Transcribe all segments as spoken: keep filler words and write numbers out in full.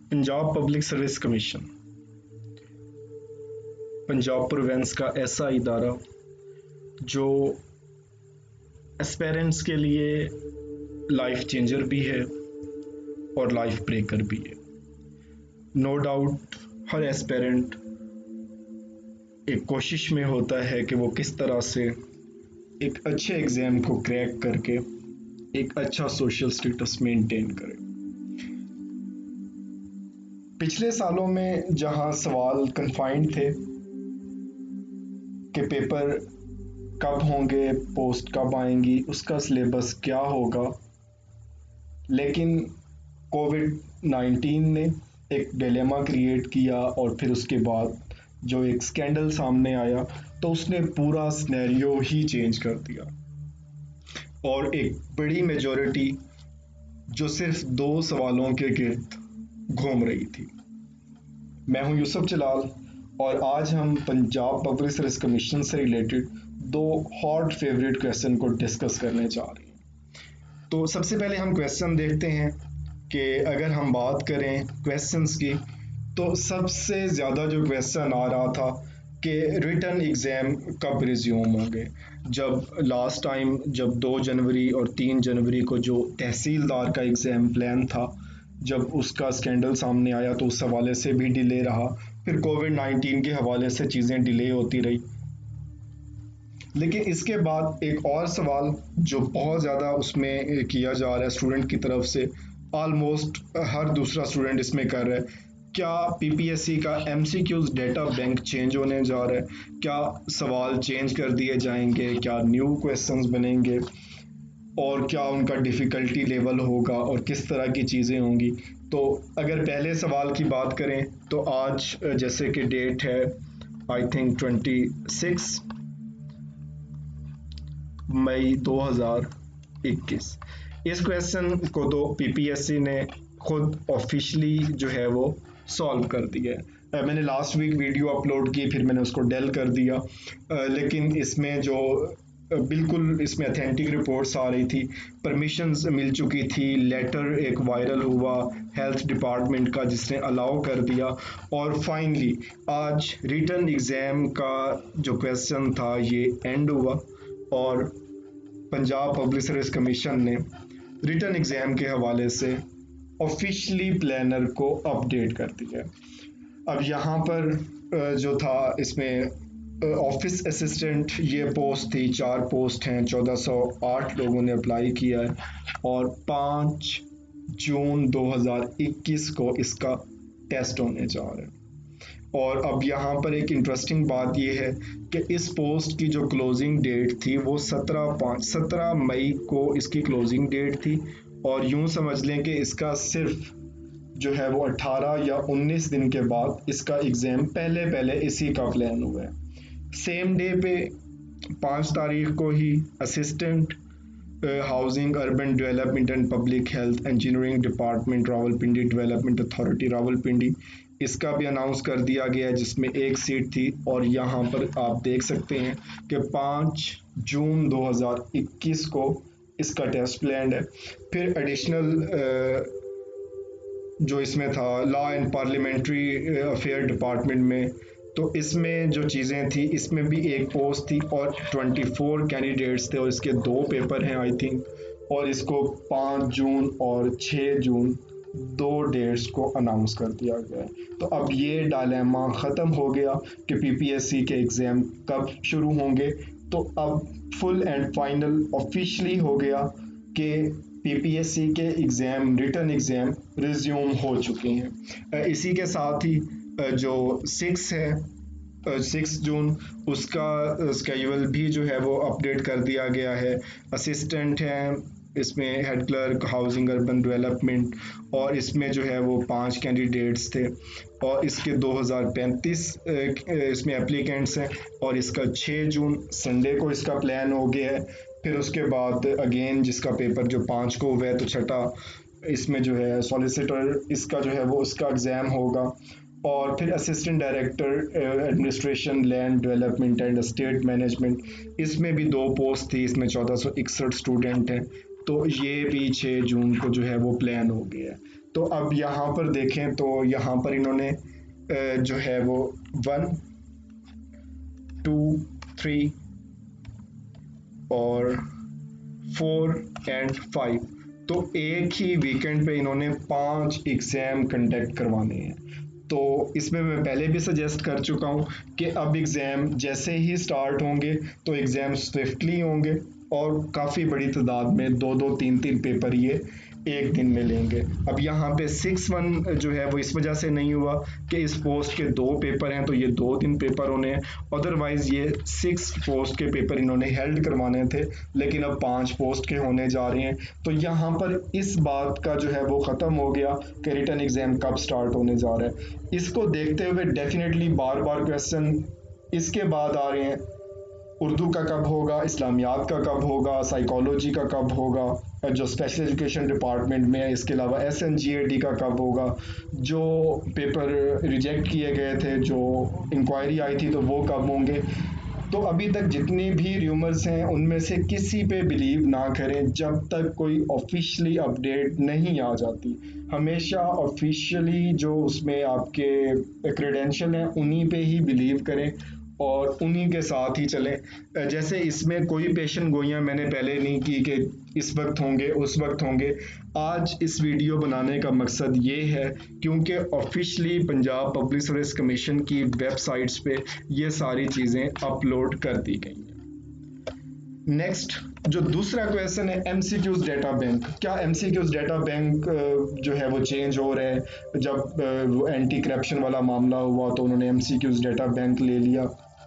Punjab public service commission Punjab province का ऐसा इदारा जो एस्पेरेंट्स के लिए लाइफ चेंजर भी है और लाइफ ब्रेकर भी है। नो डाउट हर एस्पेरेंट एक कोशिश में होता है कि वो किस तरह से एक अच्छे एग्ज़ाम को क्रैक करके एक अच्छा सोशल स्टेटस मेंटेन करे। पिछले सालों में जहां सवाल कन्फाइंड थे कि पेपर कब होंगे, पोस्ट कब आएंगी, उसका सिलेबस क्या होगा, लेकिन कोविड नाइन्टीन ने एक डिलेमा क्रिएट किया और फिर उसके बाद जो एक स्कैंडल सामने आया तो उसने पूरा सिनेरियो ही चेंज कर दिया और एक बड़ी मेजॉरिटी जो सिर्फ दो सवालों के गिर्द घूम रही थी। मैं हूं यूसुफ जलाल और आज हम पंजाब पब्लिक सर्विस कमीशन से रिलेटेड दो हॉट फेवरेट क्वेश्चन को डिस्कस करने जा रहे हैं। तो सबसे पहले हम क्वेश्चन देखते हैं कि अगर हम बात करें क्वेश्चंस की तो सबसे ज़्यादा जो क्वेश्चन आ रहा था कि रिटन एग्ज़ाम कब रिज्यूम होंगे। जब लास्ट टाइम जब दो जनवरी और तीन जनवरी को जो तहसीलदार का एग्ज़ाम प्लान था, जब उसका स्कैंडल सामने आया तो उस हवाले से भी डिले रहा, फिर कोविड नाइन्टीन के हवाले से चीज़ें डिले होती रही। लेकिन इसके बाद एक और सवाल जो बहुत ज़्यादा उसमें किया जा रहा है स्टूडेंट की तरफ से, ऑलमोस्ट हर दूसरा स्टूडेंट इसमें कर रहा है, क्या पीपीएससी का एमसीक्यूज डेटा बैंक चेंज होने जा रहा है, क्या सवाल चेंज कर दिए जाएंगे, क्या न्यू क्वेश्चंस बनेंगे और क्या उनका डिफ़िकल्टी लेवल होगा और किस तरह की चीज़ें होंगी। तो अगर पहले सवाल की बात करें तो आज जैसे कि डेट है आई थिंक ट्वेंटी सिक्स मई दो हज़ार इक्कीस, इस क्वेश्चन को तो पीपीएससी ने खुद ऑफिशियली जो है वो सॉल्व कर दिया है। मैंने लास्ट वीक वीडियो अपलोड की, फिर मैंने उसको डेल कर दिया, लेकिन इसमें जो बिल्कुल इसमें अथेंटिक रिपोर्ट्स आ रही थी, परमिशंस मिल चुकी थी, लेटर एक वायरल हुआ हेल्थ डिपार्टमेंट का जिसने अलाउ कर दिया और फाइनली आज रिटन एग्ज़ाम का जो क्वेश्चन था ये एंड हुआ और पंजाब पब्लिक सर्विस कमीशन ने रिटन एग्ज़ाम के हवाले से ऑफिशियली प्लानर को अपडेट कर दिया। अब यहाँ पर जो था इसमें ऑफिस असिस्टेंट ये पोस्ट थी, चार पोस्ट हैं, चौदह सौ आठ लोगों ने अप्लाई किया है और पाँच जून दो हज़ार इक्कीस को इसका टेस्ट होने जा रहा है। और अब यहाँ पर एक इंटरेस्टिंग बात यह है कि इस पोस्ट की जो क्लोजिंग डेट थी वो सत्रह पाँच सत्रह मई को इसकी क्लोजिंग डेट थी और यूं समझ लें कि इसका सिर्फ जो है वो अठारह या उन्नीस दिन के बाद इसका एग्ज़ाम पहले पहले इसी का प्लान हुआ है। सेम डे पे पाँच तारीख को ही assistant housing urban development and public health engineering department Rawalpindi development authority Rawalpindi इसका भी अनाउंस कर दिया गया है जिसमें एक सीट थी और यहाँ पर आप देख सकते हैं कि पाँच जून दो हज़ार इक्कीस को इसका टेस्ट प्लान है। फिर एडिशनल जो इसमें था law and parliamentary affair department में, तो इसमें जो चीज़ें थी इसमें भी एक पोस्ट थी और चौबीस कैंडिडेट्स थे और इसके दो पेपर हैं आई थिंक, और इसको पाँच जून और छः जून दो डेट्स को अनाउंस कर दिया गया है। तो अब ये डायलेमा ख़त्म हो गया कि पीपीएससी के एग्ज़ाम कब शुरू होंगे, तो अब फुल एंड फाइनल ऑफिशियली हो गया कि पीपीएससी के एग्ज़ाम रिटन एग्ज़ाम रिज्यूम हो चुके हैं। इसी के साथ ही जो सिक्स है सिक्स जून उसका स्केड्यूल भी जो है वो अपडेट कर दिया गया है। असिस्टेंट हैं इसमें head clerk housing urban development और इसमें जो है वो पांच कैंडिडेट्स थे और इसके दो हज़ार पैंतीस इसमें एप्लीकेंट्स हैं और इसका छः जून संडे को इसका प्लान हो गया है। फिर उसके बाद अगेन जिसका पेपर जो पाँच को हुआ है तो छठा इसमें जो है सॉलिसिटर इसका जो है वो उसका एग्ज़ाम होगा और फिर assistant director administration land development and state management इसमें भी दो पोस्ट थी, इसमें चौदह सौ इकसठ स्टूडेंट हैं, तो ये भी छः जून को जो है वो प्लान हो गया है। तो अब यहाँ पर देखें तो यहाँ पर इन्होंने जो है वो वन टू थ्री और फोर एंड फाइव, तो एक ही वीकेंड पे इन्होंने पांच एग्जाम कंडक्ट करवाने हैं। तो इसमें मैं पहले भी सजेस्ट कर चुका हूँ कि अब एग्ज़ाम जैसे ही स्टार्ट होंगे तो एग्ज़ाम स्विफ्टली होंगे और काफ़ी बड़ी तादाद में दो दो तीन तीन पेपर ये एक दिन में लेंगे। अब यहाँ पे सिक्स वन जो है वो इस वजह से नहीं हुआ कि इस पोस्ट के दो पेपर हैं तो ये दो दिन पेपर होने हैं, अदरवाइज ये सिक्स पोस्ट के पेपर इन्होंने हेल्ड करवाने थे, लेकिन अब पांच पोस्ट के होने जा रहे हैं। तो यहाँ पर इस बात का जो है वो ख़त्म हो गया कि रिटर्न एग्जाम कब स्टार्ट होने जा रहा है। इसको देखते हुए डेफिनेटली बार बार क्वेश्चन इसके बाद आ रहे हैं, उर्दू का कब होगा, इस्लामियात का कब होगा, साइकोलॉजी का कब होगा, जो स्पेशल एजुकेशन डिपार्टमेंट में है, इसके अलावा S N G A T का कब होगा, जो पेपर रिजेक्ट किए गए थे, जो इंक्वायरी आई थी तो वो कब होंगे। तो अभी तक जितनी भी र्यूमर्स हैं उनमें से किसी पे बिलीव ना करें जब तक कोई ऑफिशियली अपडेट नहीं आ जाती। हमेशा ऑफिशियली जो उसमें आपके क्रेडेंशियल हैं उन्हीं पे ही बिलीव करें और उन्हीं के साथ ही चलें। जैसे इसमें कोई पेशन गोइयां मैंने पहले नहीं की कि इस वक्त होंगे उस वक्त होंगे। आज इस वीडियो बनाने का मकसद ये है क्योंकि officially Punjab public service commission की वेबसाइट्स पे ये सारी चीज़ें अपलोड कर दी गई हैं। नेक्स्ट जो दूसरा क्वेश्चन है एमसीक्यूज डेटा बैंक। क्या एमसीक्यूज डेटा बैंक जो है वो चेंज हो रहा है? जब एंटी करप्शन वाला मामला हुआ तो उन्होंने एमसीक्यूज डेटा बैंक ले लिया।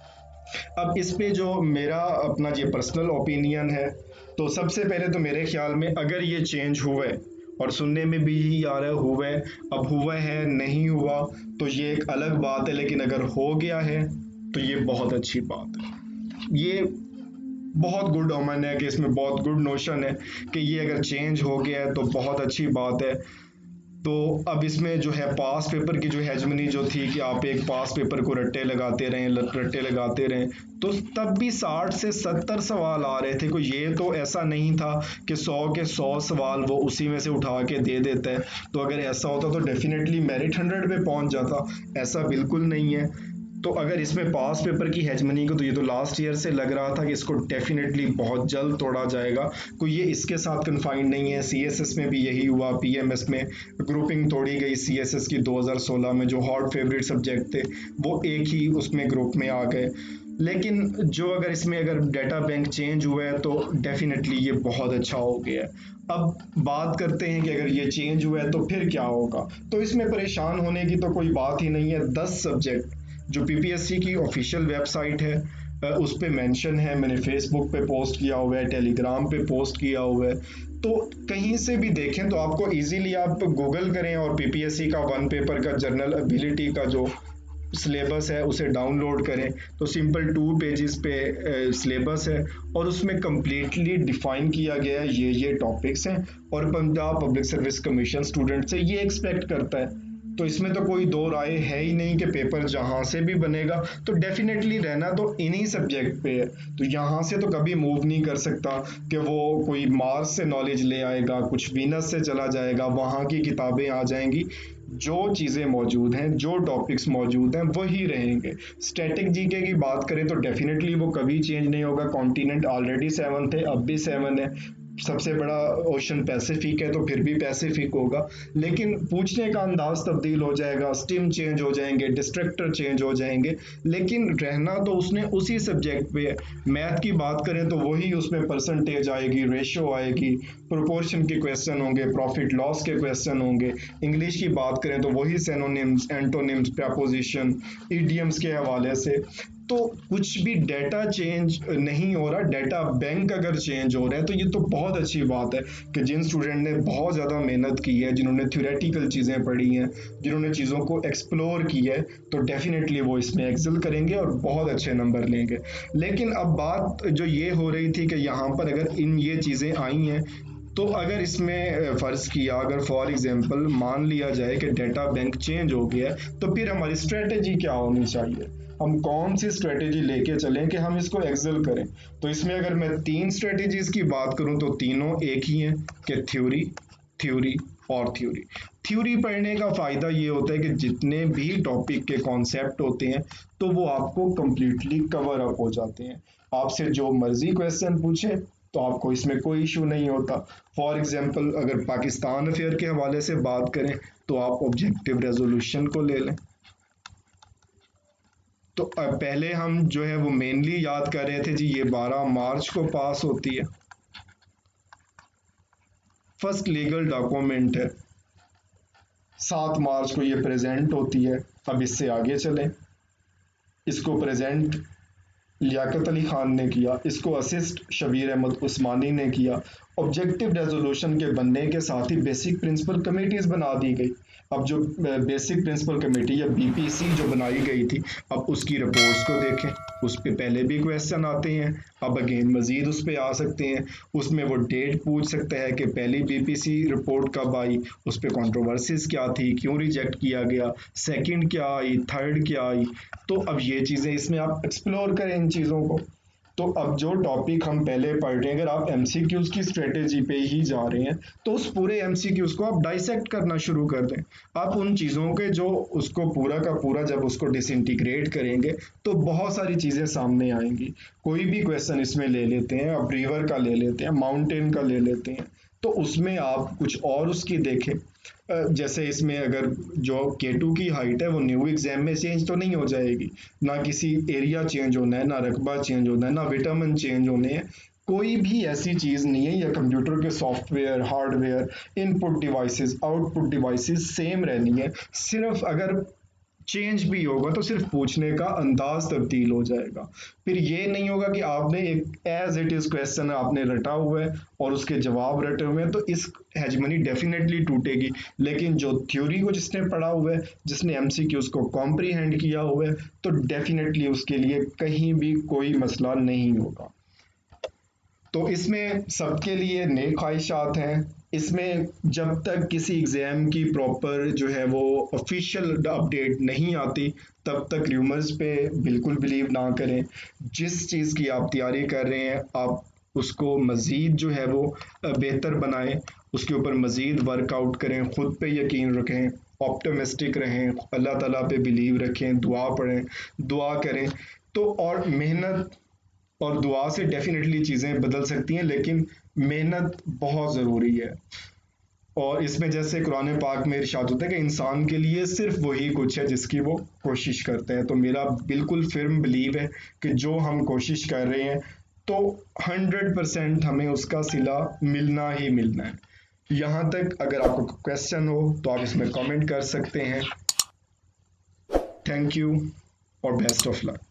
अब इस पे जो मेरा अपना ये पर्सनल ओपिनियन है, तो सबसे पहले तो मेरे ख्याल में अगर ये चेंज हुआ है, और सुनने में भी ही आ रहा है हुआ है, अब हुआ है नहीं हुआ तो ये एक अलग बात है, लेकिन अगर हो गया है तो ये बहुत अच्छी बात है। ये बहुत गुड ओमन है कि इसमें बहुत गुड नोशन है कि ये अगर चेंज हो गया है तो बहुत अच्छी बात है। तो अब इसमें जो है पास पेपर की जो हेजमनी जो थी कि आप एक पास पेपर को रट्टे लगाते रहें रट्टे लगाते रहें, तो तब भी साठ से सत्तर सवाल आ रहे थे। कोई ये तो ऐसा नहीं था कि सौ के सौ सवाल वो उसी में से उठा के दे देता है। तो अगर ऐसा होता तो डेफिनेटली मेरिट हंड्रेड पे पहुंच जाता, ऐसा बिल्कुल नहीं है। तो अगर इसमें पास पेपर की हेजमनी को, तो ये तो लास्ट ईयर से लग रहा था कि इसको डेफिनेटली बहुत जल्द तोड़ा जाएगा। कोई ये इसके साथ कन्फाइंड नहीं है, सीएसएस में भी यही हुआ, पीएमएस में ग्रुपिंग तोड़ी गई सीएसएस की दो हज़ार सोलह में, जो हॉट फेवरेट सब्जेक्ट थे वो एक ही उसमें ग्रुप में आ गए। लेकिन जो अगर इसमें अगर डेटा बैंक चेंज हुआ है तो डेफिनेटली ये बहुत अच्छा हो गया है। अब बात करते हैं कि अगर ये चेंज हुआ है तो फिर क्या होगा। तो इसमें परेशान होने की तो कोई बात ही नहीं है। दस सब्जेक्ट जो पीपीएससी की ऑफिशियल वेबसाइट है उस पे मेंशन है, मैंने फेसबुक पे पोस्ट किया हुआ है, टेलीग्राम पे पोस्ट किया हुआ है, तो कहीं से भी देखें तो आपको इजीली आप गूगल करें और पीपीएससी का वन पेपर का जर्नल एबिलिटी का जो सिलेबस है उसे डाउनलोड करें, तो सिंपल टू पेजेस पे सिलेबस है और उसमें कंप्लीटली डिफाइन किया गया है ये ये टॉपिक्स हैं और Punjab public service commission student से ये एक्सपेक्ट करता है। तो इसमें तो कोई दो राय है ही नहीं कि पेपर जहां से भी बनेगा तो डेफिनेटली रहना तो इन्हीं सब्जेक्ट पे है। तो यहाँ से तो कभी मूव नहीं कर सकता कि वो कोई मार्स से नॉलेज ले आएगा, कुछ वीनस से चला जाएगा, वहाँ की किताबें आ जाएंगी। जो चीज़ें मौजूद हैं, जो टॉपिक्स मौजूद हैं वही रहेंगे। स्टैटिक जीके की बात करें तो डेफिनेटली वो कभी चेंज नहीं होगा। कॉन्टिनेंट ऑलरेडी सेवन थे, अब भी सेवन है। सबसे बड़ा ओशन पैसिफिक है तो फिर भी पैसिफिक होगा, लेकिन पूछने का अंदाज तब्दील हो जाएगा, स्टिम चेंज हो जाएंगे, डिस्ट्रक्टर चेंज हो जाएंगे, लेकिन रहना तो उसने उसी सब्जेक्ट पे है। मैथ की बात करें तो वही उसमें परसेंटेज आएगी, रेशो आएगी, प्रोपोर्शन के क्वेश्चन होंगे, प्रॉफिट लॉस के क्वेश्चन होंगे। इंग्लिश की बात करें तो वही सिनोनिम्स, एंटोनिम्स, प्रपोजिशन, इडियम्स के हवाले से। तो कुछ भी डेटा चेंज नहीं हो रहा, डेटा बैंक अगर चेंज हो रहा है तो ये तो बहुत अच्छी बात है कि जिन स्टूडेंट ने बहुत ज़्यादा मेहनत की है, जिन्होंने थ्योरेटिकल चीज़ें पढ़ी हैं, जिन्होंने चीज़ों को एक्सप्लोर की है, तो डेफिनेटली वो इसमें एक्सेल करेंगे और बहुत अच्छे नंबर लेंगे। लेकिन अब बात जो ये हो रही थी कि यहाँ पर अगर इन ये चीज़ें आई हैं तो अगर इसमें फ़र्ज़ किया, अगर फॉर एग्जांपल मान लिया जाए कि डेटा बैंक चेंज हो गया तो फिर हमारी स्ट्रेटेजी क्या होनी चाहिए, हम कौन सी स्ट्रेटेजी लेके चलें कि हम इसको एक्सेल करें। तो इसमें अगर मैं तीन स्ट्रेटेजीज की बात करूं तो तीनों एक ही हैं कि थ्योरी, थ्योरी और थ्योरी। थ्योरी पढ़ने का फ़ायदा ये होता है कि जितने भी टॉपिक के कॉन्सेप्ट होते हैं तो वो आपको कंप्लीटली कवर अप हो जाते हैं। आपसे जो मर्जी क्वेश्चन पूछे तो आपको इसमें कोई इशू नहीं होता। फॉर एग्जांपल अगर पाकिस्तान अफेयर के हवाले से बात करें तो आप ऑब्जेक्टिव रेजोल्यूशन को ले लें। तो पहले हम जो है वो मेनली याद कर रहे थे जी, ये बारह मार्च को पास होती है, फर्स्ट लीगल डॉक्यूमेंट है, सात मार्च को ये प्रेजेंट होती है। अब इससे आगे चलें, इसको प्रेजेंट लियाकत अली खान ने किया, इसको असिस्ट शबीर अहमद उस्मानी ने किया। ऑब्जेक्टिव रेजोल्यूशन के बनने के साथ ही बेसिक प्रिंसिपल कमेटीज बना दी गई। अब जो बेसिक प्रिंसिपल कमेटी या बीपीसी जो बनाई गई थी, अब उसकी रिपोर्ट्स को देखें, उस पर पहले भी क्वेश्चन आते हैं, अब अगेन मजीद उस पर आ सकते हैं। उसमें वो डेट पूछ सकता है कि पहली बीपीसी रिपोर्ट कब आई, उस पर कंट्रोवर्सीज क्या थी, क्यों रिजेक्ट किया गया, सेकंड क्या आई, थर्ड क्या आई। तो अब ये चीज़ें इसमें आप एक्सप्लोर करें इन चीज़ों को। तो अब जो टॉपिक हम पहले पढ़ रहे हैं, अगर आप एमसीक्यूज की स्ट्रेटेजी पे ही जा रहे हैं तो उस पूरे एमसीक्यूज को आप डाइसेक्ट करना शुरू कर दें। आप उन चीज़ों के जो उसको पूरा का पूरा जब उसको डिसइंटीग्रेट करेंगे तो बहुत सारी चीज़ें सामने आएंगी। कोई भी क्वेश्चन इसमें ले लेते हैं, अब रिवर का ले लेते हैं, माउंटेन का ले लेते हैं, तो उसमें आप कुछ और उसकी देखें। जैसे इसमें अगर जो के टू की हाइट है वो न्यू एग्जाम में चेंज तो नहीं हो जाएगी, ना किसी एरिया चेंज होना है, ना रकबा चेंज होना है, ना विटामिन चेंज होने हैं, कोई भी ऐसी चीज़ नहीं है। या कंप्यूटर के software, hardware, input devices, output devices same रहनी है। सिर्फ अगर चेंज भी होगा तो सिर्फ पूछने का अंदाज तब्दील हो जाएगा। फिर ये नहीं होगा कि आपने एक एज इट इज क्वेश्चन आपने रटा हुआ है और उसके जवाब रटे हुए हैं, तो इस हेजमनी डेफिनेटली टूटेगी। लेकिन जो थ्योरी को जिसने पढ़ा हुआ है, जिसने एमसीक्यूज को कॉम्प्रीहेंड किया हुआ है, तो डेफिनेटली उसके लिए कहीं भी कोई मसला नहीं होगा। तो इसमें सबके लिए नेक ख्वाहिशात हैं। इसमें जब तक किसी एग्ज़ाम की प्रॉपर जो है वो ऑफिशियल अपडेट नहीं आती, तब तक र्यूमर्स पे बिल्कुल बिलीव ना करें। जिस चीज़ की आप तैयारी कर रहे हैं, आप उसको मज़ीद जो है वो बेहतर बनाएं, उसके ऊपर मज़ीद वर्कआउट करें, ख़ुद पे यकीन रखें, ऑप्टिमिस्टिक रहें, अल्लाह ताला पे बिलीव रखें, दुआ पढ़ें, दुआ करें। तो और मेहनत और दुआ से डेफिनेटली चीज़ें बदल सकती हैं, लेकिन मेहनत बहुत ज़रूरी है। और इसमें जैसे कुरान पाक में इरशाद होता है कि इंसान के लिए सिर्फ वही कुछ है जिसकी वो कोशिश करते हैं। तो मेरा बिल्कुल फिर्म बिलीव है कि जो हम कोशिश कर रहे हैं तो हंड्रेड परसेंट हमें उसका सिला मिलना ही मिलना है। यहाँ तक अगर आपको क्वेश्चन हो तो आप इसमें कमेंट कर सकते हैं। थैंक यू और बेस्ट ऑफ लक।